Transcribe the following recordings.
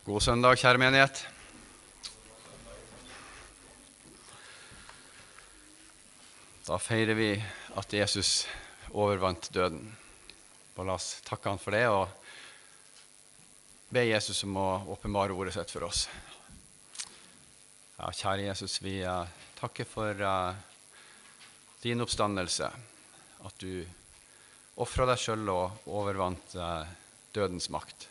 God søndag, kjære menighet. Da feirer vi at Jesus overvant døden. Og la oss takke han for det, og be Jesus om å åpenbare ordet sitt for oss. Ja, kjære Jesus, vi takker for din oppstandelse, at du offret deg selv og overvant dødens makt.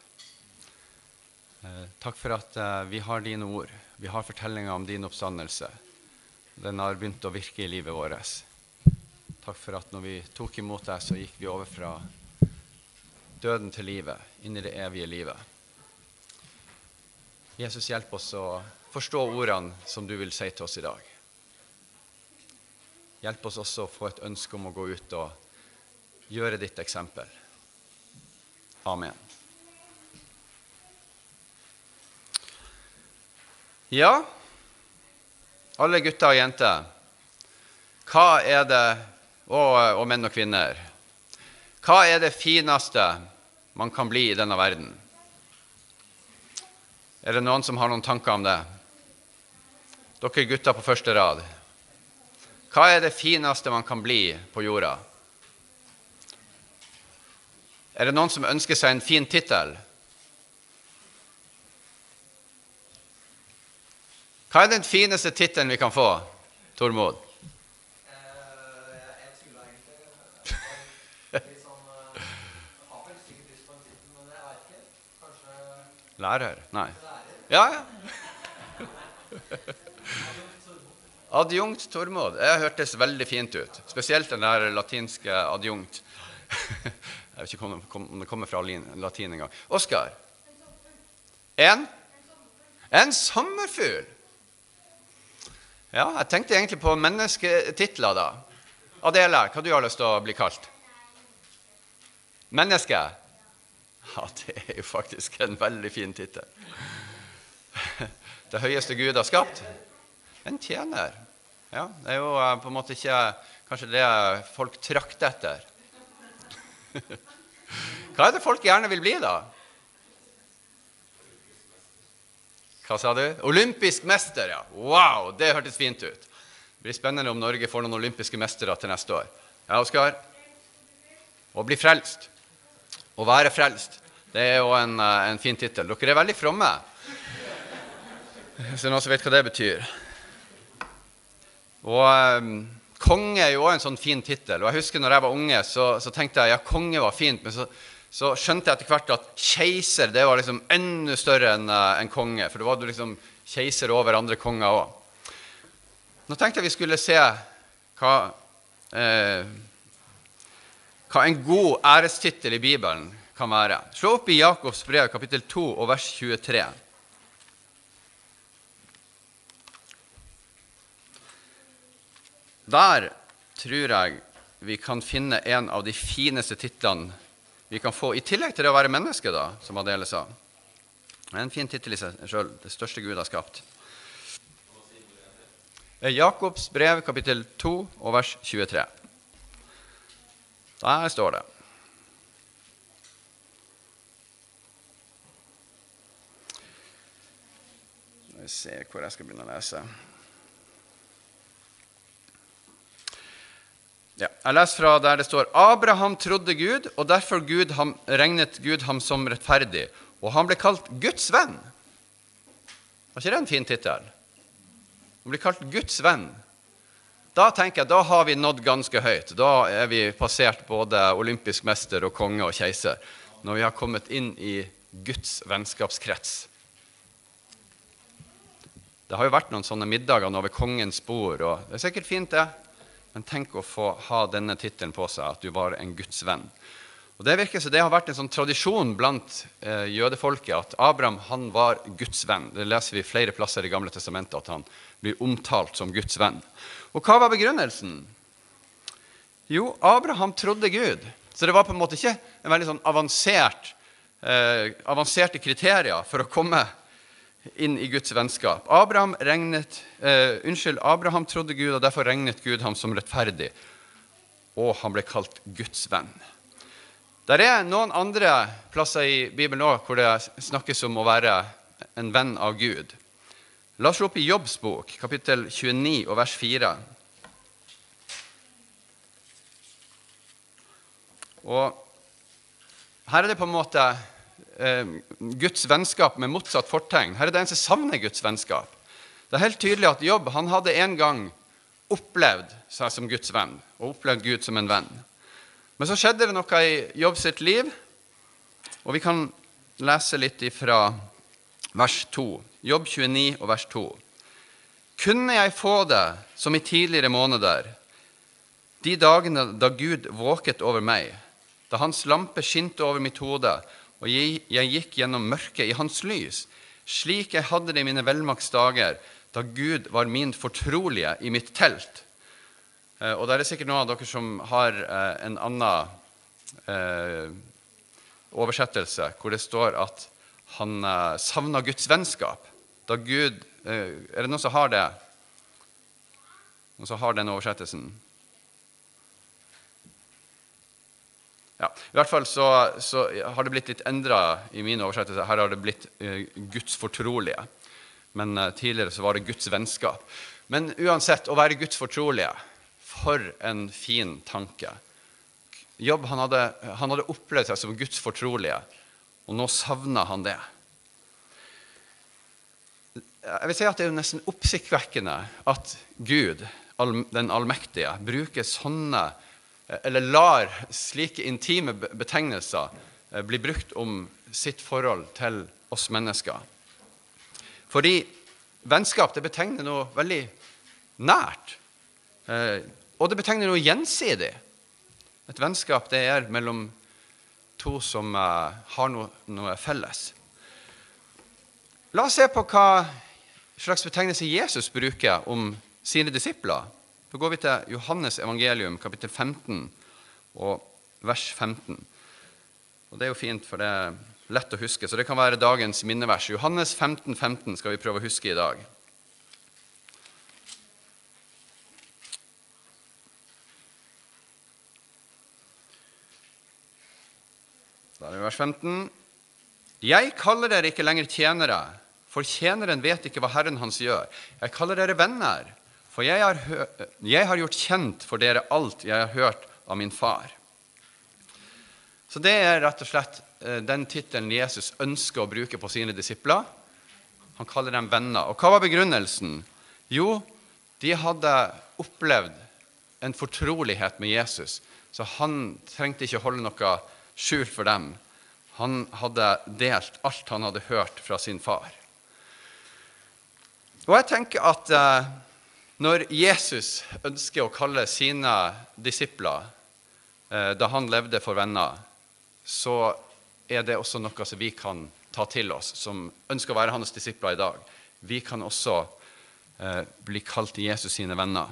Takk for at vi har dine ord. Vi har fortellinger om din oppstandelse. Den har begynt å virke i livet vårt. Takk for at når vi tok imot deg, så gikk vi over fra døden til livet, inn i det evige livet. Jesus, hjelp oss å forstå ordene som du vil si til oss i dag. Hjelp oss også å få et ønske om å gå ut og gjøre ditt eksempel. Amen. Ja, alle gutter og jenter, hva er det, og menn og kvinner, hva er det fineste man kan bli i denne verden? Er det noen som har noen tanker om det? Dere gutter på første rad. Hva er det fineste man kan bli på jorda? Er det noen som ønsker seg en fin titel? Hva er den fineste titelen vi kan få, Tormod? Jeg skulle egentlig litt sånn, jeg har vel sikkert lyst på en titel, men jeg vet ikke, kanskje... Lærer? Nei. Lærer? Ja. Adjunkt Tormod. Det hørtes veldig fint ut. Spesielt den der latinske adjunkt. Jeg vet ikke om det kommer fra latin en gang. Oskar? En sommerfugl. Ja, jeg tenkte egentlig på mennesketitler da. Adela, hva du har lyst til å bli kalt? Menneske? Ja, det er jo faktisk en veldig fin titel. Det høyeste Gud har skapt. En tjener. Ja, det er jo på en måte ikke kanskje det folk trakter etter. Hva er det folk gjerne vil bli da? Hva sa du? Olympisk mester, ja. Wow, det hørtes fint ut. Det blir spennende om Norge får noen olympiske mestere til neste år. Ja, Oskar? Å bli frelst. Å være frelst. Det er jo en fin titel. Dere er veldig fromme. Så noen som vet hva det betyr. Og konge er jo også en sånn fin titel. Og jeg husker når jeg var unge, så tenkte jeg, ja, konge var fint, men så skjønte jeg etter hvert at keiser, det var liksom enda større enn konge, for det var liksom keiser over andre konger også. Nå tenkte jeg vi skulle se hva en god ærestitel i Bibelen kan være. Slå opp i Jakobs brev, kapittel 2 og vers 23. Der tror jeg vi kan finne en av de fineste titlene vi kan få, i tillegg til det å være menneske da, som Adele sa. En fin titel i seg selv, det største Gud har skapt. Jakobs brev, kapittel 2 og vers 23. Der står det. Skal vi se hvor jeg skal begynne å lese. Ja, jeg leser fra der det står, Abraham trodde Gud, og derfor regnet Gud ham som rettferdig, og han ble kalt Guds venn. Var ikke det en fin titel? Han ble kalt Guds venn. Da tenker jeg, da har vi nådd ganske høyt. Da er vi passert både olympisk mester og konge og keiser, når vi har kommet inn i Guds vennskapskrets. Det har jo vært noen sånne middager over kongens bord, og det er sikkert fint det. Men tenk å få ha denne titelen på seg, at du var en Guds venn. Og det virker som det har vært en sånn tradisjon blant jødefolket, at Abraham, han var Guds venn. Det leser vi flere plasser i Gamle testamentet, at han blir omtalt som Guds venn. Og hva var begrunnelsen? Jo, Abraham trodde Gud. Så det var på en måte ikke en veldig sånn avanserte kriterier for å komme inn i Guds vennskap. Abraham trodde Gud, og derfor regnet Gud ham som rettferdig. Og han ble kalt Guds venn. Der er noen andre plasser i Bibelen også, hvor det snakkes om å være en venn av Gud. La oss slå opp i Jobbs bok, kapittel 29 og vers 4. Og her det på en måte Guds vennskap med motsatt fortegn. Her det en som savner Guds vennskap. Det helt tydelig at Jobb, han hadde en gang opplevd seg som Guds venn, og opplevd Gud som en venn. Men så skjedde det noe i Jobb sitt liv, og vi kan lese litt fra vers 2. Jobb 29 og vers 2. Kunne jeg få det som i tidligere måneder, de dagene da Gud våket over meg, da hans lampe skinte over mitt hode, og jeg gikk gjennom mørket i hans lys, slik jeg hadde det i mine velmaktsdager, da Gud var min fortrolige i mitt telt. Og det sikkert noen av dere som har en annen oversettelse, hvor det står at han savnet Guds vennskap. Da Gud, det noen som har det? Noen som har den oversettelsen? Ja, i hvert fall så har det blitt litt endret i min oversettelse. Her har det blitt Guds fortrolige. Men tidligere så var det Guds vennskap. Men uansett, å være Guds fortrolige, for en fin tanke. Jobb, han hadde opplevd seg som Guds fortrolige, og nå savner han det. Jeg vil si at det er jo nesten oppsiktsvekkende at Gud, den allmektige, bruker sånne, eller lar slike intime betegnelser bli brukt om sitt forhold til oss mennesker. Fordi vennskap, det betegner noe veldig nært, og det betegner noe gjensidig. Et vennskap, det er mellom to som har noe felles. La oss se på hva slags betegnelse Jesus bruker om sine disipler. Da går vi til Johannes evangelium, kapittel 15 og vers 15. Og det er jo fint, for det er lett å huske, så det kan være dagens minnevers. Johannes 15, 15 skal vi prøve å huske i dag. Da er det vers 15. Jeg kaller dere ikke lenger tjenere, for tjeneren vet ikke hva Herren hans gjør. Jeg kaller dere venner, for jeg har gjort kjent for dere alt jeg har hørt av min far. Så det er rett og slett den titelen Jesus ønsker å bruke på sine disipler. Han kaller dem venner. Og hva var begrunnelsen? Jo, de hadde opplevd en fortrolighet med Jesus, så han trengte ikke holde noe skjult for dem. Han hadde delt alt han hadde hørt fra sin far. Og jeg tenker at når Jesus ønsker å kalle sine disipler, da han levde for venner, så er det også noe som vi kan ta til oss, som ønsker å være hans disipler i dag. Vi kan også bli kalt Jesus sine venner.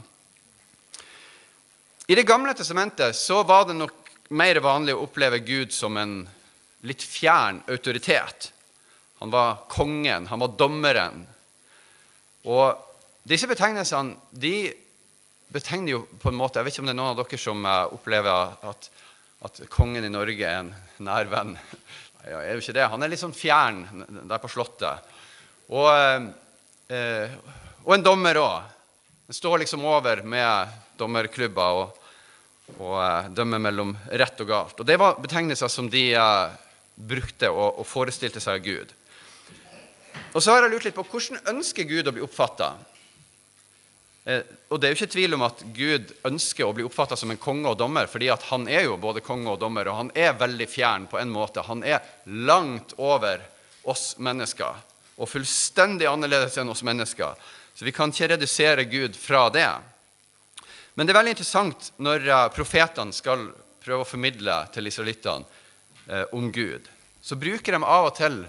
I det gamle testamentet så var det nok mer vanlig å oppleve Gud som en litt fjern autoritet. Han var kongen, han var dommeren. Og disse betegnelsene, de betegner jo på en måte, jeg vet ikke om det er noen av dere som opplever at kongen i Norge er en nær venn. Ja, er jo ikke det. Han er litt sånn fjern der på slottet. Og en dommer også. Den står liksom over med dommerklubber og dømmer mellom rett og galt. Og det var betegnelser som de brukte og forestilte seg av Gud. Og så har jeg lurt litt på hvordan ønsker Gud å bli oppfattet? Og det er jo ikke tvil om at Gud ønsker å bli oppfattet som en konge og dommer, fordi at han er jo både konge og dommer, og han er veldig fjern på en måte. Han er langt over oss mennesker, og fullstendig annerledes enn oss mennesker. Så vi kan ikke redusere Gud fra det. Men det er veldig interessant når profetene skal prøve å formidle til israelittene om Gud. Så bruker de av og til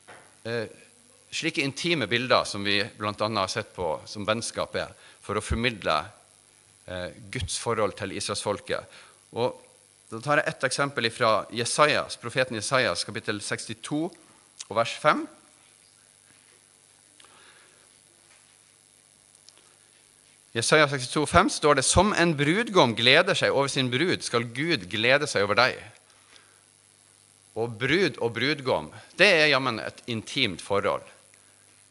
slike intime bilder som vi blant annet har sett på som vennskap er, for å formidle Guds forhold til Israelsfolket. Og da tar jeg et eksempel fra Jesajas, profeten Jesajas, kapittel 62 og vers 5. Jesaja 62, 5 står det: Som en brudgom gleder seg over sin brud, skal Gud glede seg over deg. Og brud og brudgom, det er jammen et intimt forhold.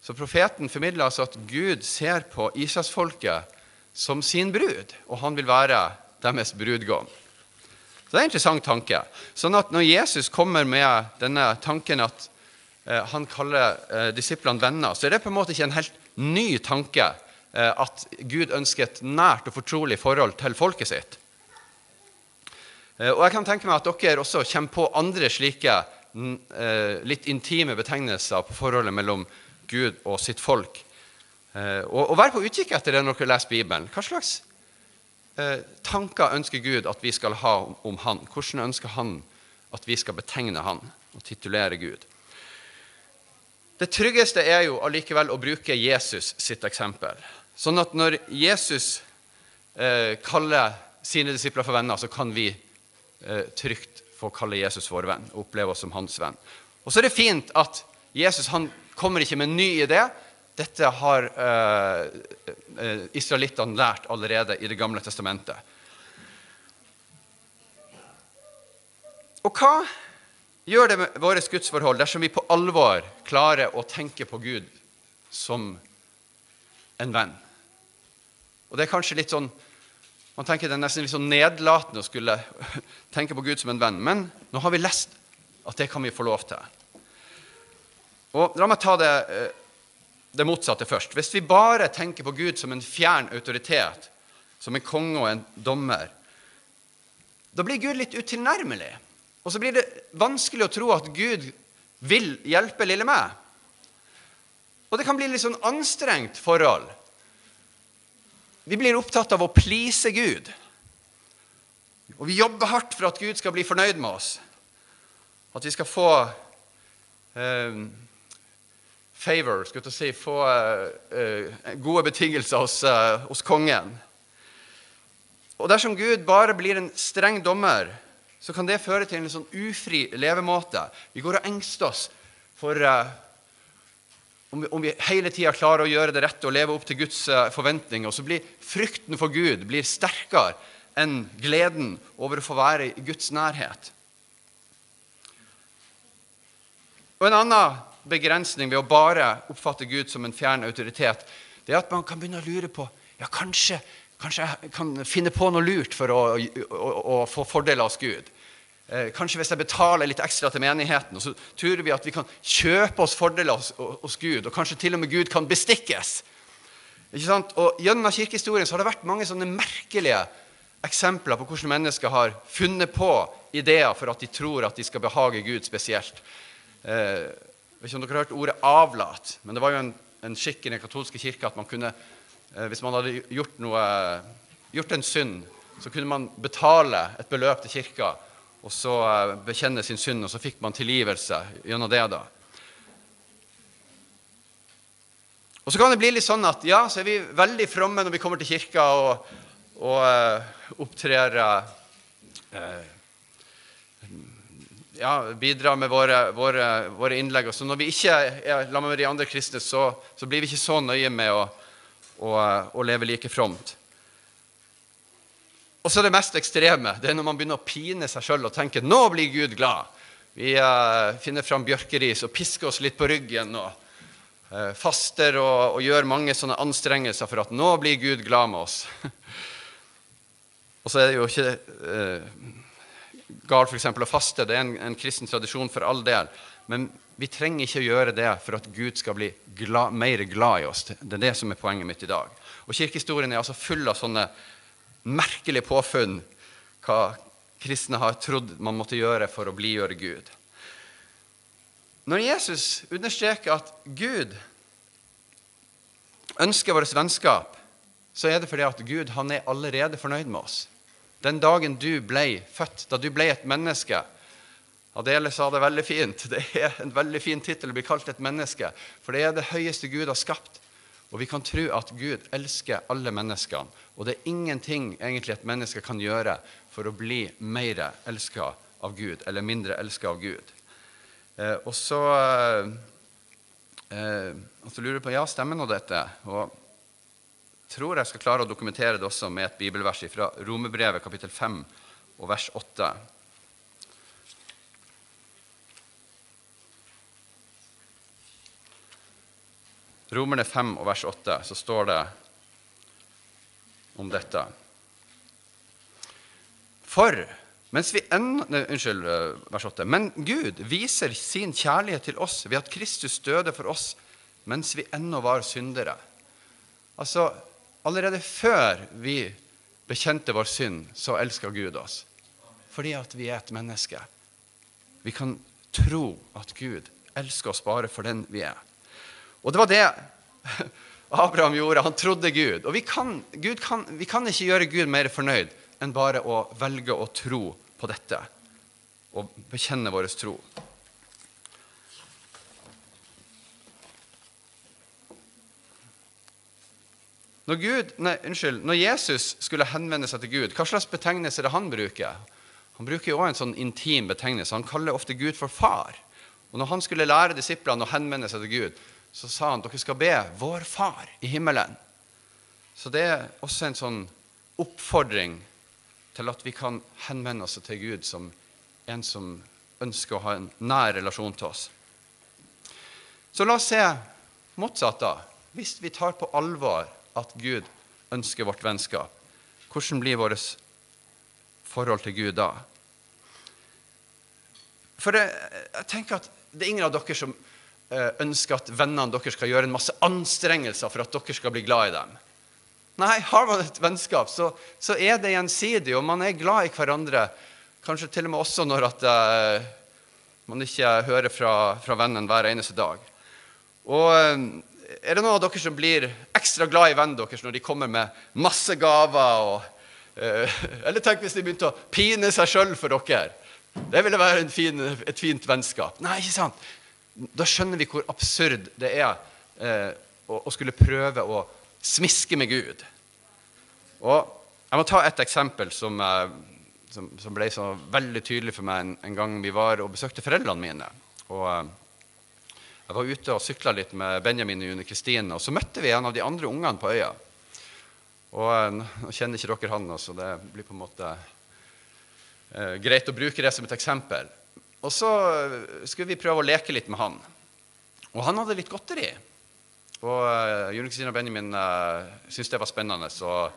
Så profeten formidler altså at Gud ser på Israelsfolket som sin brud, og han vil være deres brudgom. Så det er en interessant tanke. Sånn at når Jesus kommer med denne tanken at han kaller disiplene venner, så er det på en måte ikke en helt ny tanke at Gud ønsker et nært og fortrolig forhold til folket sitt. Og jeg kan tenke meg at dere også kommer på andre slike litt intime betegnelser på forholdet mellom Gud og sitt folk. Og vær på utkikk etter det når dere leser Bibelen. Hva slags tanker ønsker Gud at vi skal ha om han? Hvordan ønsker han at vi skal betegne han og titulere Gud? Det tryggeste er jo allikevel å bruke Jesus sitt eksempel. Sånn at når Jesus kaller sine disipler for venner, så kan vi trygt få kalle Jesus vår venn og oppleve oss som hans venn. Og så er det fint at Jesus han kommer ikke med en ny idé. Dette har israelittene lært allerede i det gamle testamentet. Og hva gjør det med våre gudsforhold dersom vi på alvor klarer å tenke på Gud som en venn? Og det er kanskje litt sånn, man tenker det er nesten litt sånn nedlatende å skulle tenke på Gud som en venn, men nå har vi lest at det kan vi få lov til. Og la meg ta det motsatte først. Hvis vi bare tenker på Gud som en fjern autoritet, som en konge og en dommer, da blir Gud litt utilnærmelig. Og så blir det vanskelig å tro at Gud vil hjelpe lille meg. Og det kan bli litt sånn anstrengt forhold. Vi blir opptatt av å please Gud. Og vi jobber hardt for at Gud skal bli fornøyd med oss. At vi skal få favor, skulle jeg si, få gode betingelser hos kongen. Og dersom Gud bare blir en streng dommer, så kan det føre til en sånn ufri levemåte. Vi går og engster oss for om vi hele tiden klarer å gjøre det rett og leve opp til Guds forventninger, og så blir frykten for Gud blir sterkere enn gleden over å få være i Guds nærhet. Og en annen begrensning ved å bare oppfatte Gud som en fjern autoritet, det er at man kan begynne å lure på, ja, kanskje jeg kan finne på noe lurt for å få fordeler hos Gud. Kanskje hvis jeg betaler litt ekstra til menigheten, og så tror vi at vi kan kjøpe oss fordeler hos Gud, og kanskje til og med Gud kan bestikkes. Ikke sant? Og gjennom kirkehistorien så har det vært mange sånne merkelige eksempler på hvordan mennesker har funnet på ideer for at de tror at de skal behage Gud spesielt. Jeg vet ikke om dere har hørt ordet avlat, men det var jo en skikk i den katolske kirke at man kunne, hvis man hadde gjort en synd, så kunne man betale et beløp til kirka, og så bekjenne sin synd, og så fikk man tilgivelse gjennom det da. Og så kan det bli litt sånn at, ja, så er vi veldig fromme når vi kommer til kirka og opptrer, ja, bidrar med våre innlegg. Og så når vi ikke er sammen med de andre kristne, så blir vi ikke så nøye med å leve like fromt. Og så det mest ekstreme, det er når man begynner å pine seg selv og tenke, nå blir Gud glad. Vi finner fram bjørkeris og pisker oss litt på ryggen og faster og gjør mange sånne anstrengelser for at nå blir Gud glad med oss. Og så er det jo ikke galt for eksempel å faste, det er en kristen tradisjon for all del, men vi trenger ikke å gjøre det for at Gud skal bli mer glad i oss. Det er det som er poenget mitt i dag. Og kirkehistorien er altså full av sånne merkelige påfunn hva kristne har trodd man måtte gjøre for å blidgjøre Gud. Når Jesus understreker at Gud ønsker vårt vennskap, så er det fordi at Gud han er allerede fornøyd med oss. Den dagen du ble født, da du ble et menneske, Adele sa det veldig fint, det er en veldig fin titel å bli kalt et menneske, for det er det høyeste Gud har skapt. Og vi kan tro at Gud elsker alle menneskene, og det er ingenting egentlig et menneske kan gjøre for å bli mer elsket av Gud, eller mindre elsket av Gud. Og så lurer jeg på, ja, stemmer nå dette? Og tror jeg skal klare å dokumentere det også med et bibelvers fra Romerbrevet kapittel 5 og vers 8. Romerne 5 og vers 8, så står det om dette. Vers 8. Men Gud viser sin kjærlighet til oss ved at Kristus døde for oss, mens vi ennå var syndere. Altså, allerede før vi bekjente vår synd, så elsker Gud oss. Fordi at vi et menneske. Vi kan tro at Gud elsker oss bare for den vi Og det var det Abraham gjorde. Han trodde Gud. Og vi kan ikke gjøre Gud mer fornøyd enn bare å velge å tro på dette. Og bekjenne vår tro. Når Jesus skulle henvende seg til Gud, hva slags betegnelse det han bruker? Han bruker jo også en sånn intim betegnelse. Han kaller ofte Gud for far. Og når han skulle lære disiplene å henvende seg til Gud, så sa han, dere skal be vår far i himmelen. Så det også en sånn oppfordring til at vi kan henvende oss til Gud som en som ønsker å ha en nær relasjon til oss. Så la oss se motsatt da. Hvis vi tar på alvor at Gud ønsker vårt vennskap, hvordan blir vårt forhold til Gud da? For jeg tenker at det ingen av dere som ønsker at vennene dere skal gjøre en masse anstrengelser for at dere skal bli glad i dem. Nei, har man et vennskap, så det gjensidig, og man glad i hverandre, kanskje til og med også når at man ikke hører fra vennen hver eneste dag. Og det noen av dere som blir ekstra glad i vennen deres når de kommer med masse gaver, eller tenk hvis de begynte å pine seg selv for dere. Det ville være et fint vennskap. Nei, ikke sant? Da skjønner vi hvor absurd det å skulle prøve å smiske med Gud. Og jeg må ta et eksempel som ble så veldig tydelig for meg en gang vi var og besøkte foreldrene mine. Og jeg var ute og syklet litt med Benjamin og June Kristine, og så møtte vi en av de andre ungene på øya. Og nå kjenner ikke dere han, så det blir på en måte greit å bruke det som et eksempel. Og så skulle vi prøve å leke litt med han. Og han hadde litt godteri. Og June Kristine og Benjamin syntes det var spennende, så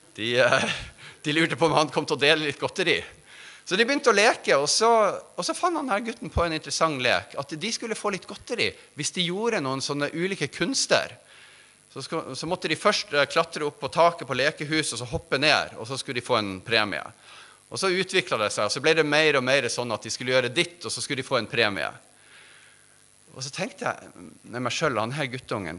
de lurte på om han kom til å dele litt godteri. Så de begynte å leke, og så fant han her gutten på en interessant lek, at de skulle få litt godteri hvis de gjorde noen sånne ulike kunster. Så måtte de først klatre opp på taket på lekehuset, og så hoppe ned, og så skulle de få en premie. Og så utviklet det seg, og så ble det mer og mer sånn at de skulle gjøre ditt, og så skulle de få en premie. Og så tenkte jeg med meg selv, han her guttungen,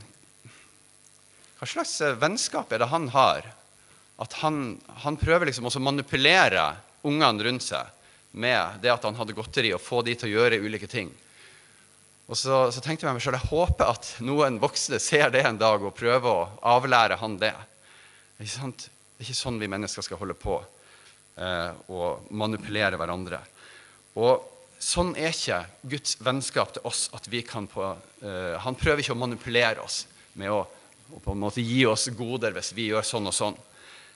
hva slags vennskap det han har? At han prøver liksom også å manipulere ungene rundt seg med det at han hadde godteri, og få de til å gjøre ulike ting. Og så tenkte jeg med meg selv, jeg håper at noen voksne ser det en dag, og prøver å avlære han det. Ikke sant? Det er ikke sånn vi mennesker skal holde på. Og manipulere hverandre. Og sånn ikke Guds vennskap til oss at vi kan han prøver ikke å manipulere oss med å på en måte gi oss goder hvis vi gjør sånn og sånn.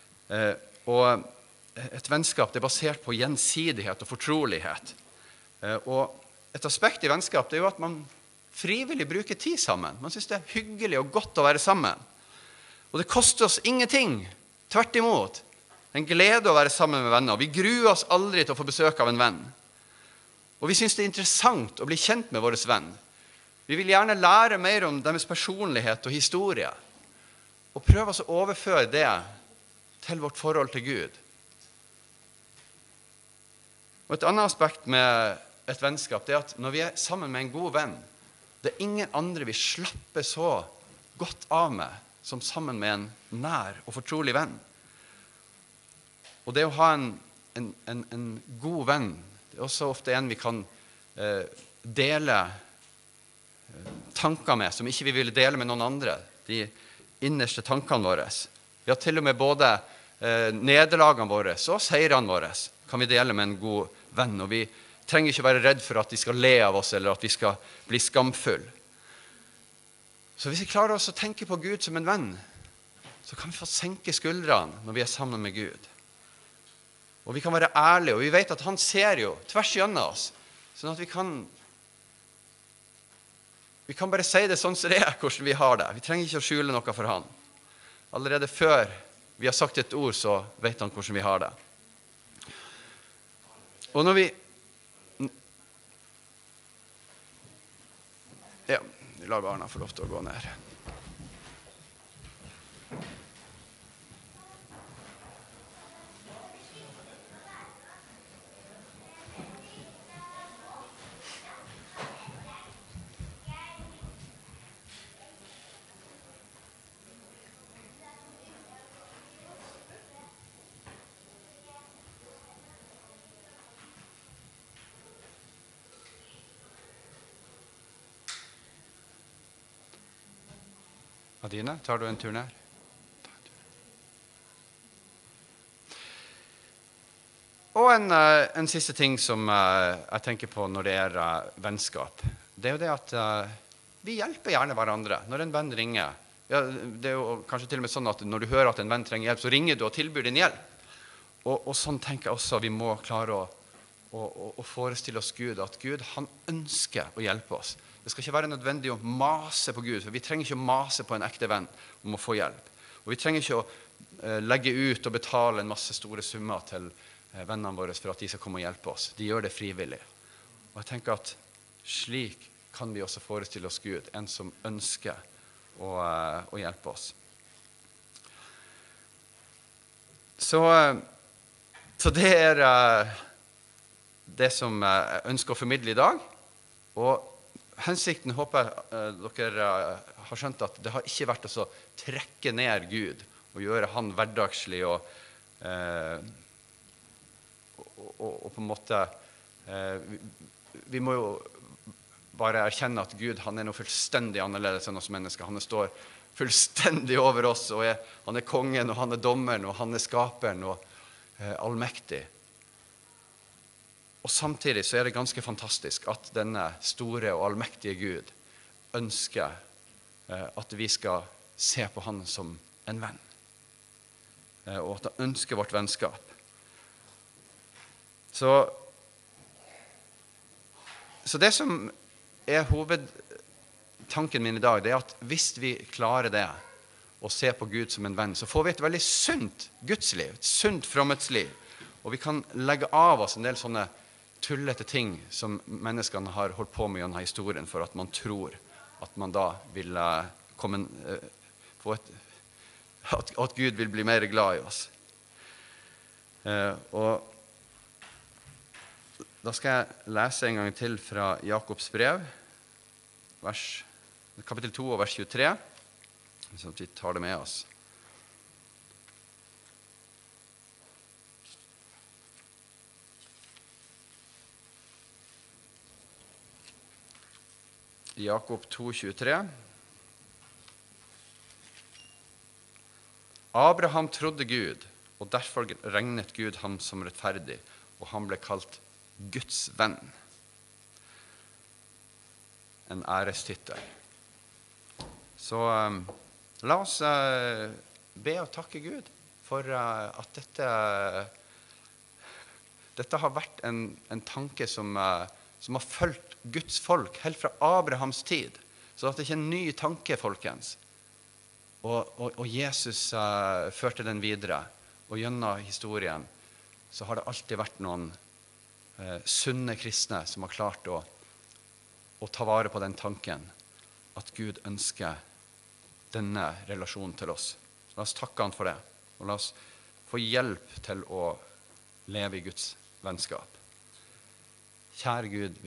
Og et vennskap det basert på gjensidighet og fortrolighet. Og et aspekt i vennskap det jo at man frivillig bruker tid sammen. Man synes det hyggelig og godt å være sammen. Og det koster oss ingenting. Tvert imot. En glede å være sammen med venner. Vi gruer oss aldri til å få besøk av en venn. Og vi synes det interessant å bli kjent med våre venn. Vi vil gjerne lære mer om deres personlighet og historie. Og prøve oss å overføre det til vårt forhold til Gud. Og et annet aspekt med et vennskap det at når vi sammen med en god venn, det ingen andre vi slapper så godt av med som sammen med en nær og fortrolig venn. Og det å ha en god venn, det er også ofte en vi kan dele tanker med, som ikke vi vil dele med noen andre, de innerste tankene våre. Vi har til og med både nederlagene våre og seirene våre kan vi dele med en god venn, og vi trenger ikke være redd for at de skal le av oss, eller at vi skal bli skamfull. Så hvis vi klarer oss å tenke på Gud som en venn, så kan vi få senke skuldrene når vi sammen med Gud. Og vi kan være ærlige, og vi vet at han ser jo tvers gjennom oss, sånn at vi kan vi kan bare si det sånn som det hvordan vi har det. Vi trenger ikke å skjule noe for han. Allerede før vi har sagt et ord, så vet han hvordan vi har det. Og når vi... Ja, vi lar barna få lov til å gå ned. Adine, tar du en tur ned? Og en siste ting som jeg tenker på når det vennskap, det jo det at vi hjelper gjerne hverandre. Når en venn ringer, ja, det jo kanskje til og med sånn at når du hører at en venn trenger hjelp, så ringer du og tilbyr din hjelp. Og sånn tenker jeg også vi må klare å forestille oss Gud, at Gud, han ønsker å hjelpe oss. Det skal ikke være nødvendig å mase på Gud, for vi trenger ikke å mase på en ekte venn om å få hjelp. Og vi trenger ikke å legge ut og betale en masse store summer til vennene våre for at de skal komme og hjelpe oss. De gjør det frivillig. Og jeg tenker at slik kan vi også forestille oss Gud, en som ønsker å hjelpe oss. Så det det som jeg ønsker å formidle i dag, og hensikten håper jeg dere har skjønt at det har ikke vært å trekke ned Gud og gjøre han hverdagslig og på en måte vi må jo bare erkjenne at Gud, han noe fullstendig annerledes enn oss mennesker. Han står fullstendig over oss, og han kongen, og han dommeren, og han skaperen, og allmektig. Og samtidig så det ganske fantastisk at denne store og allmektige Gud ønsker at vi skal se på han som en venn. Og at han ønsker vårt vennskap. Så det som hovedtanken min i dag, det at hvis vi klarer det, å se på Gud som en venn, så får vi et veldig sunt gudsliv, et sunt fromhetsliv. Og vi kan legge av oss en del sånne tullete ting som menneskene har holdt på med i denne historien, for at man tror at man da vil få at Gud vil bli mer glad i oss. Og da skal jeg lese en gang til fra Jakobs brev, kapittel 2 og vers 23, så vi tar det med oss. Jakob 2,23. Abraham trodde Gud, og derfor regnet Gud ham som rettferdig, og han ble kalt Guds venn. En ærestittel. Så la oss be og takke Gud for at dette har vært en tanke som har fulgt Guds folk helt fra Abrahams tid. Så at det ikke en ny tanke, folkens. Og Jesus førte den videre. Og gjennom historien så har det alltid vært noen sunne kristne som har klart å ta vare på den tanken at Gud ønsker denne relasjonen til oss. Så la oss takke han for det. Og la oss få hjelp til å leve i Guds vennskap. Kjære Gud,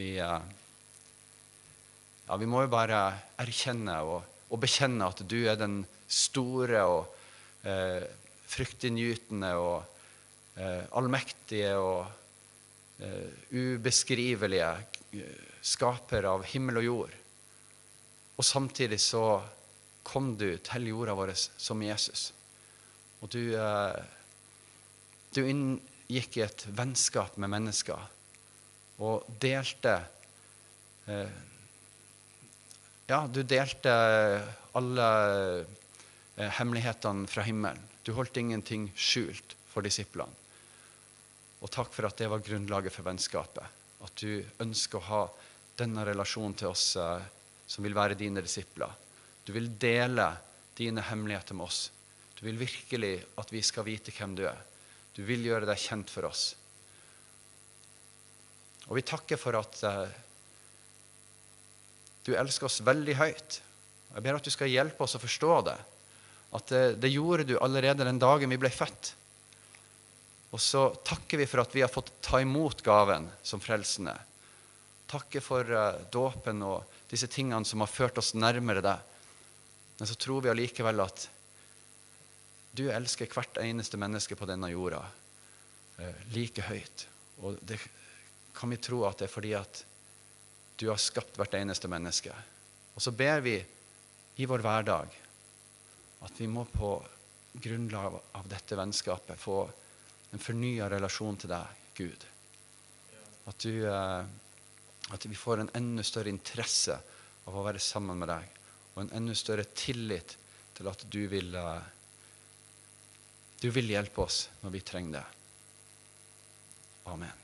vi må jo bare erkjenne og bekjenne at du den store og fryktinngytende og allmektige og ubeskrivelige skaper av himmel og jord. Og samtidig så kom du til jorda vår som Jesus. Og du inngikk i et vennskap med mennesker og delte du delte alle hemmelighetene fra himmelen. Du holdt ingenting skjult for disiplene. Og takk for at det var grunnlaget for vennskapet. At du ønsker å ha denne relasjonen til oss som vil være dine disipler. Du vil dele dine hemmeligheter med oss. Du vil virkelig at vi skal vite hvem du er. Du vil gjøre deg kjent for oss. Og vi takker for at du elsker oss veldig høyt. Jeg ber at du skal hjelpe oss å forstå det. At det gjorde du allerede den dagen vi ble født. Og så takker vi for at vi har fått ta imot gaven som frelsende. Takker for dåpen og disse tingene som har ført oss nærmere deg. Men så tror vi allikevel at du elsker hvert eneste menneske på denne jorda like høyt. Og det kan vi tro at det er fordi at du har skapt hvert eneste menneske. Og så ber vi i vår hverdag at vi må på grunnlag av dette vennskapet få en fornyet relasjon til deg, Gud. At vi får en enda større interesse av å være sammen med deg, og en enda større tillit til at du vil hjelpe oss når vi trenger det. Amen.